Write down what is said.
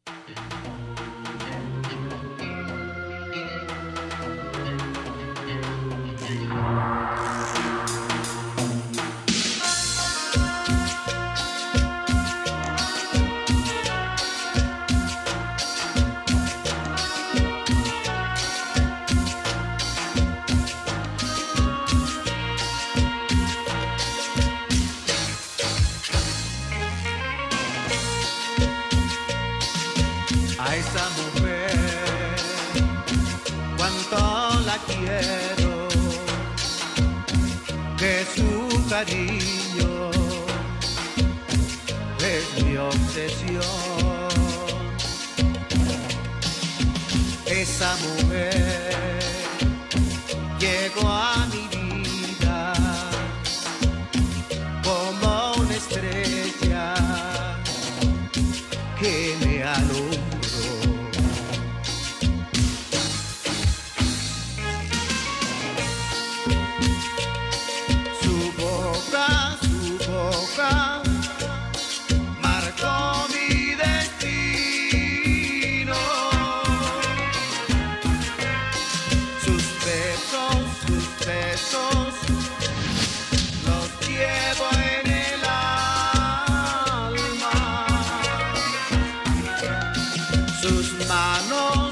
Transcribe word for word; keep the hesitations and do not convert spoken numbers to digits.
A esa mujer, cuánto la quiero, que su cariño es mi obsesión. Esa mujer llegó a mi vida como una estrella que me alumbró. Su boca, su boca marcó mi destino. Sus besos, sus besos los llevo en el alma. Sus manos